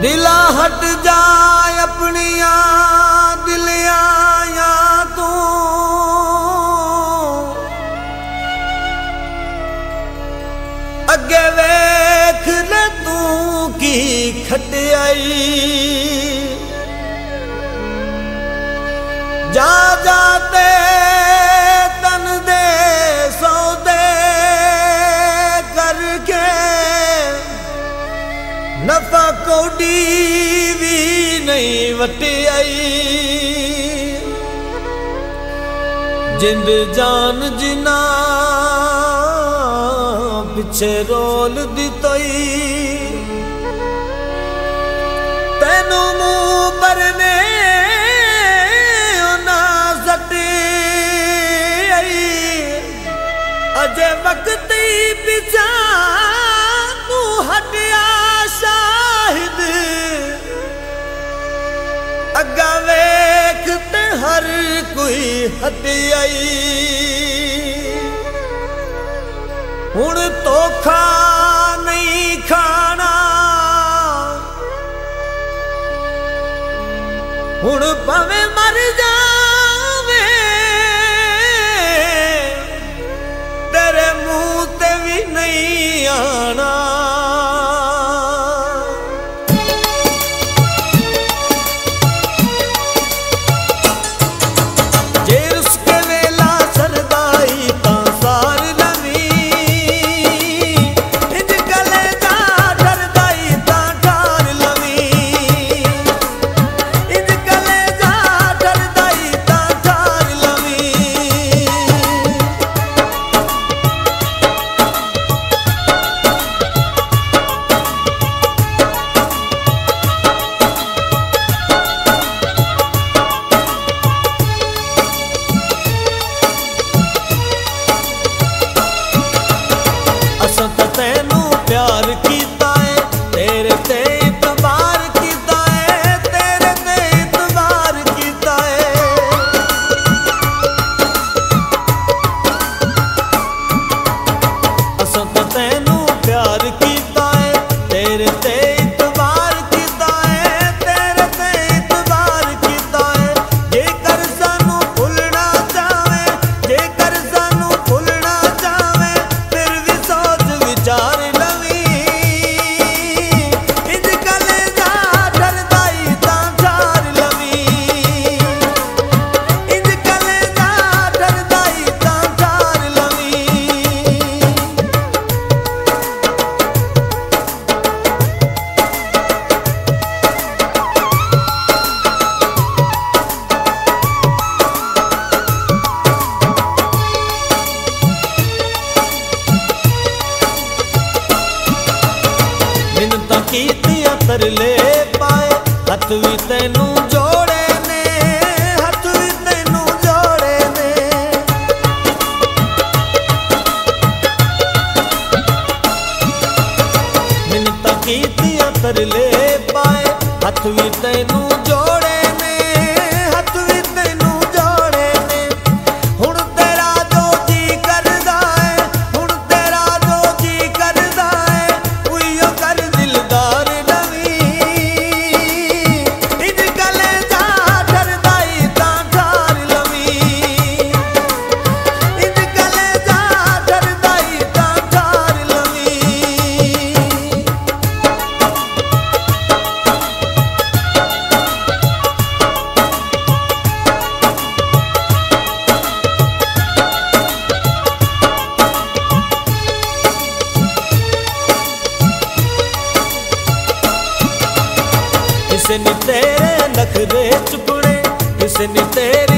दिला हट जाए अपनिया दिलिया या तू अगे वेख ले तू की खटियाई जा जाते तन दे सौदे करके नफा कौड़ी भी नहीं वटियाई जिंद जान जिना पिछे रोल दितोई तेनू मुंह भरने अजे वक्त पिछा तू हटिया शाहिद अगा वेख ते हर कोई हटियाई हुण धोखा नहीं खाना हुण भावें मर जावे तेरे मुंह ते भी नहीं आना जे उसके वेला सरदाई ता सार नवी इंज गले जा डरदाई ता ठार लवी इंज गले जा डरदाई ता ठार लवी तेनू प्यार कीता है तेरे ते इतबार कीता है तेरे ते इतबार कीता है असां तां तेनू प्यार कीता है तेरे ते इतबार कीता है तेरे ते इतबार कीता है जेकर सानू भुलना चाहे जेकर सानू भुलना चाहे फिर भी सोच विचार लवी इंज गले जा डरदाई ता ठार लवी इंज गले जा डरदाई ता ठार लवी मिन्नतां कीतियां तरले पाए हथ भी तेनू जोड़े ने हथ भी तेनू जोड़े ने मिन्नतां कीतियां तरले पाए हथ भी तेनू जोड़े ने हथ भी तेनू जोड़े ने हुण तेरा जो जी करदा है हुण तेरा जो जी करदा है उइयो कर दिलदार नवी इंज गले जा डरदाई ता ठार लवी इंज गले जा डरदाई ता ठार लवी किसे नी तेरे नखरे चुपड़े किसे नी तेरे